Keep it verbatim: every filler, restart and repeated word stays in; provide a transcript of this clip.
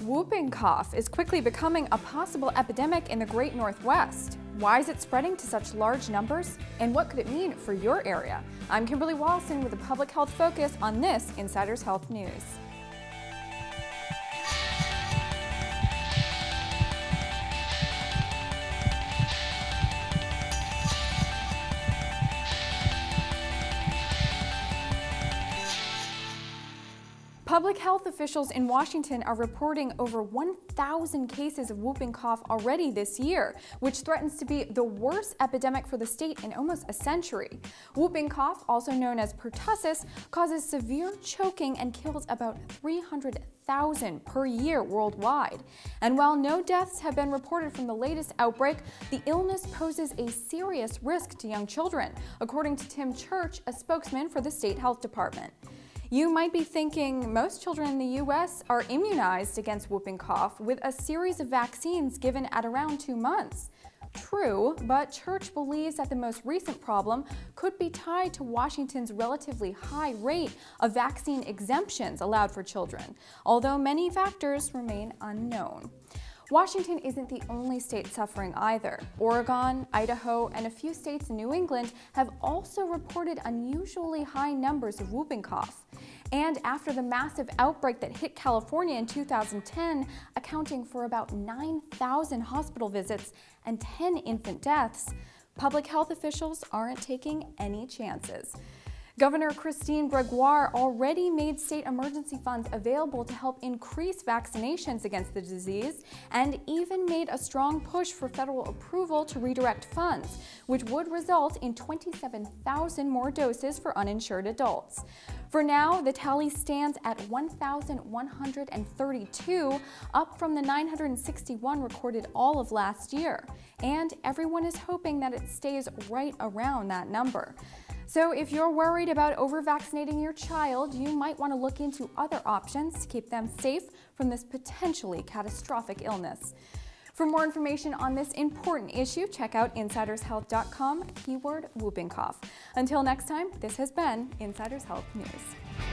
Whooping cough is quickly becoming a possible epidemic in the Great Northwest. Why is it spreading to such large numbers? And what could it mean for your area? I'm Kimberly Walson with a public health focus on this Insiders Health News. Public health officials in Washington are reporting over one thousand cases of whooping cough already this year, which threatens to be the worst epidemic for the state in almost a century. Whooping cough, also known as pertussis, causes severe choking and kills about three hundred thousand per year worldwide. And while no deaths have been reported from the latest outbreak, the illness poses a serious risk to young children, according to Tim Church, a spokesman for the state health department. You might be thinking most children in the U S are immunized against whooping cough with a series of vaccines given at around two months. True, but Church believes that the most recent problem could be tied to Washington's relatively high rate of vaccine exemptions allowed for children, although many factors remain unknown. Washington isn't the only state suffering either. Oregon, Idaho, and a few states in New England have also reported unusually high numbers of whooping cough. And after the massive outbreak that hit California in two thousand ten, accounting for about nine thousand hospital visits and ten infant deaths, public health officials aren't taking any chances. Governor Christine Gregoire already made state emergency funds available to help increase vaccinations against the disease and even made a strong push for federal approval to redirect funds, which would result in twenty-seven thousand more doses for uninsured adults. For now, the tally stands at one thousand one hundred thirty-two, up from the nine hundred sixty-one recorded all of last year. And everyone is hoping that it stays right around that number. So if you're worried about over-vaccinating your child, you might want to look into other options to keep them safe from this potentially catastrophic illness. For more information on this important issue, check out insiders health dot com, keyword whooping cough. Until next time, this has been Insiders Health News.